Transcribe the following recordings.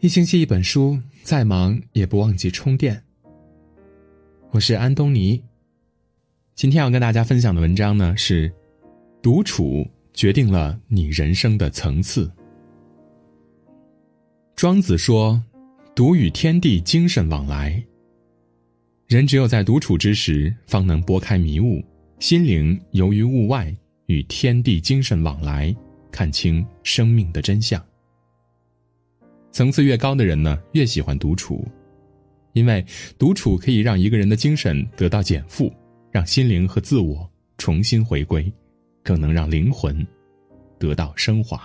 一星期一本书，再忙也不忘记充电。我是安东尼。今天要跟大家分享的文章呢是独处决定了你人生的层次。庄子说，独与天地精神往来。人只有在独处之时，方能拨开迷雾，心灵游于物外，与天地精神往来，看清生命的真相。层次越高的人呢，越喜欢独处，因为独处可以让一个人的精神得到减负，让心灵和自我重新回归，更能让灵魂得到升华。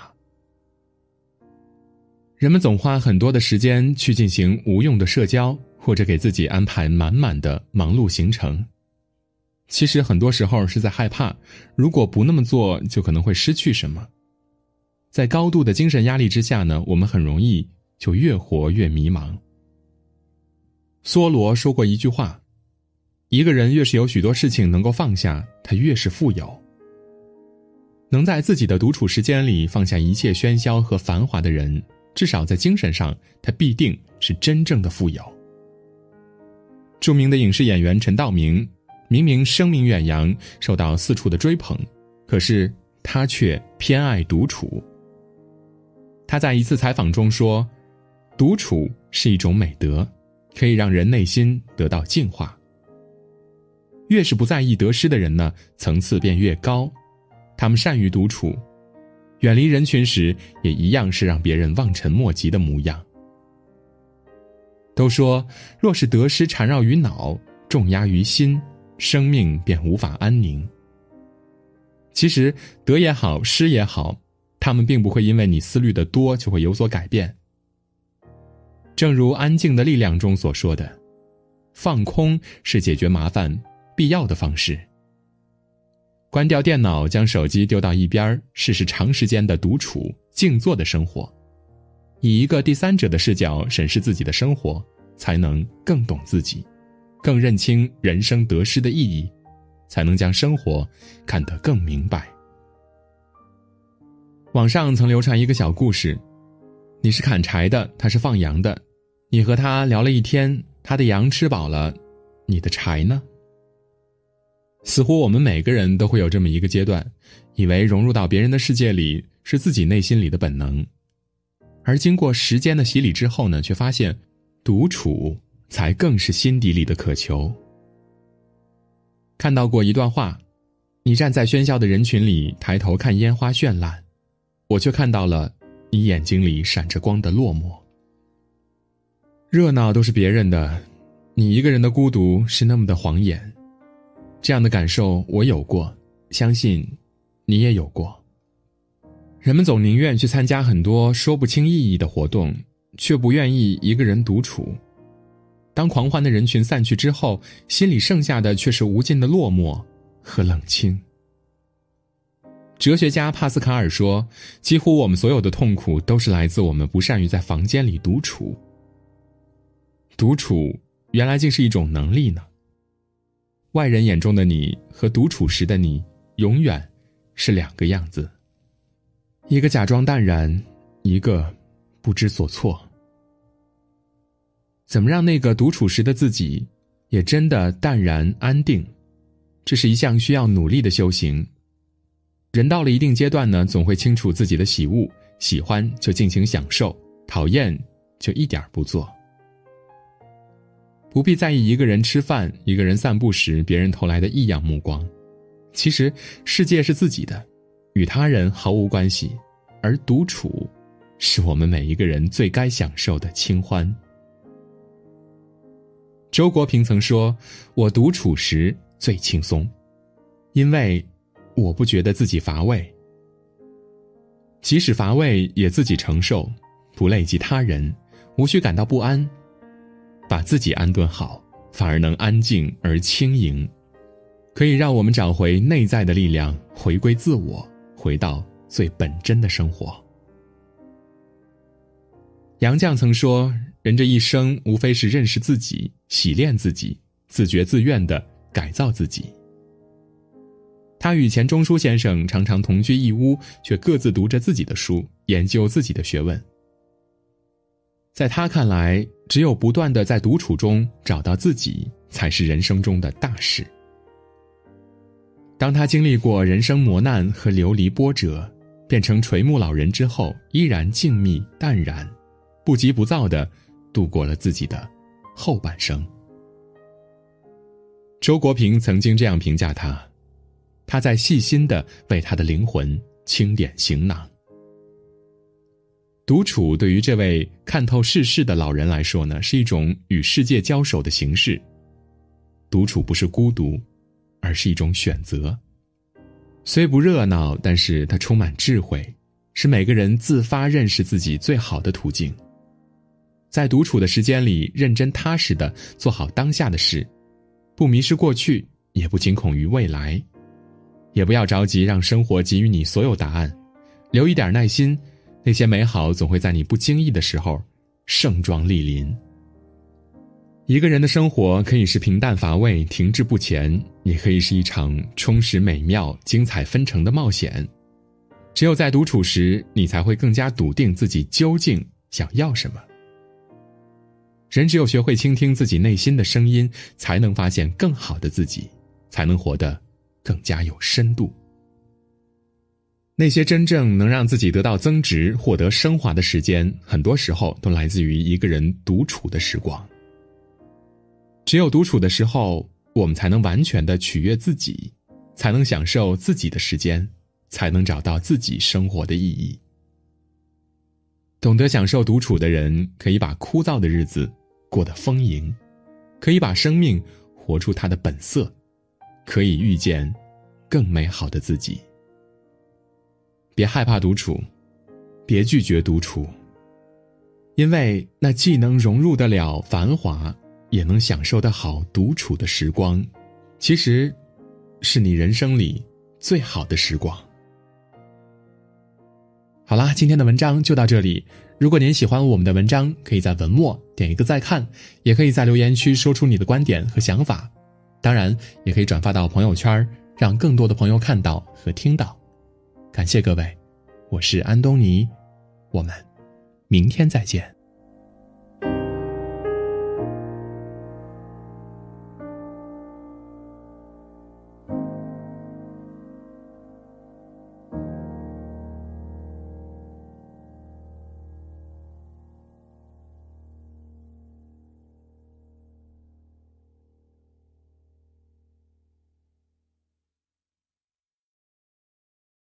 人们总花很多的时间去进行无用的社交，或者给自己安排满满的忙碌行程。其实很多时候是在害怕，如果不那么做，就可能会失去什么。在高度的精神压力之下呢，我们很容易就越活越迷茫。梭罗说过一句话，一个人越是有许多事情能够放下，他越是富有。能在自己的独处时间里放下一切喧嚣和繁华的人，至少在精神上，他必定是真正的富有。著名的影视演员陈道明，明明声名远扬，受到四处的追捧，可是他却偏爱独处。他在一次采访中说，独处是一种美德，可以让人内心得到净化。越是不在意得失的人呢，层次便越高。他们善于独处，远离人群时也一样是让别人望尘莫及的模样。都说若是得失缠绕于脑，重压于心，生命便无法安宁。其实得也好，失也好，他们并不会因为你思虑的多就会有所改变。正如《安静的力量》中所说的，放空是解决麻烦必要的方式。关掉电脑，将手机丢到一边，试试长时间的独处、静坐的生活。以一个第三者的视角审视自己的生活，才能更懂自己，更认清人生得失的意义，才能将生活看得更明白。网上曾流传一个小故事，你是砍柴的，他是放羊的，你和他聊了一天，他的羊吃饱了，你的柴呢？似乎我们每个人都会有这么一个阶段，以为融入到别人的世界里是自己内心里的本能，而经过时间的洗礼之后呢，却发现独处才更是心底里的渴求。看到过一段话，你站在喧嚣的人群里，抬头看烟花绚烂，我却看到了你眼睛里闪着光的落寞。热闹都是别人的，你一个人的孤独是那么的晃眼。这样的感受我有过，相信你也有过。人们总宁愿去参加很多说不清意义的活动，却不愿意一个人独处。当狂欢的人群散去之后，心里剩下的却是无尽的落寞和冷清。哲学家帕斯卡尔说，几乎我们所有的痛苦都是来自我们不善于在房间里独处。独处原来竟是一种能力呢。外人眼中的你和独处时的你永远是两个样子，一个假装淡然，一个不知所措。怎么让那个独处时的自己也真的淡然安定，这是一项需要努力的修行。人到了一定阶段呢，总会清楚自己的喜恶，喜欢就尽情享受，讨厌就一点不做。不必在意一个人吃饭，一个人散步时别人投来的异样目光。其实世界是自己的，与他人毫无关系，而独处是我们每一个人最该享受的清欢。周国平曾说，我独处时最轻松，因为我不觉得自己乏味。即使乏味也自己承受，不累及他人，无需感到不安。把自己安顿好，反而能安静而轻盈，可以让我们找回内在的力量，回归自我，回到最本真的生活。杨绛曾说，人这一生无非是认识自己，洗练自己，自觉自愿地改造自己。他与钱钟书先生常常同居一屋，却各自读着自己的书，研究自己的学问。 在他看来，只有不断地在独处中找到自己，才是人生中的大事。当他经历过人生磨难和流离波折，变成垂暮老人之后，依然静谧淡然，不急不躁地度过了自己的后半生。周国平曾经这样评价他：他在细心地为他的灵魂清点行囊。独处对于这位看透世事的老人来说呢，是一种与世界交手的形式。独处不是孤独，而是一种选择。虽不热闹，但是它充满智慧，是每个人自发认识自己最好的途径。在独处的时间里，认真踏实地做好当下的事，不迷失过去，也不惊恐于未来，也不要着急让生活给予你所有答案，留一点耐心，那些美好总会在你不经意的时候盛装莅临。一个人的生活可以是平淡乏味、停滞不前，也可以是一场充实美妙、精彩纷呈的冒险。只有在独处时，你才会更加笃定自己究竟想要什么。人只有学会倾听自己内心的声音，才能发现更好的自己，才能活得更加有深度。那些真正能让自己得到增值、获得升华的时间，很多时候都来自于一个人独处的时光。只有独处的时候，我们才能完全的取悦自己，才能享受自己的时间，才能找到自己生活的意义。懂得享受独处的人，可以把枯燥的日子过得丰盈，可以把生命活出它的本色，可以遇见更美好的自己。别害怕独处，别拒绝独处，因为那既能融入得了繁华，也能享受得好独处的时光，其实是你人生里最好的时光。好啦，今天的文章就到这里。如果您喜欢我们的文章，可以在文末点一个再看，也可以在留言区说出你的观点和想法。当然，也可以转发到朋友圈，让更多的朋友看到和听到。感谢各位，我是安东尼，我们明天再见。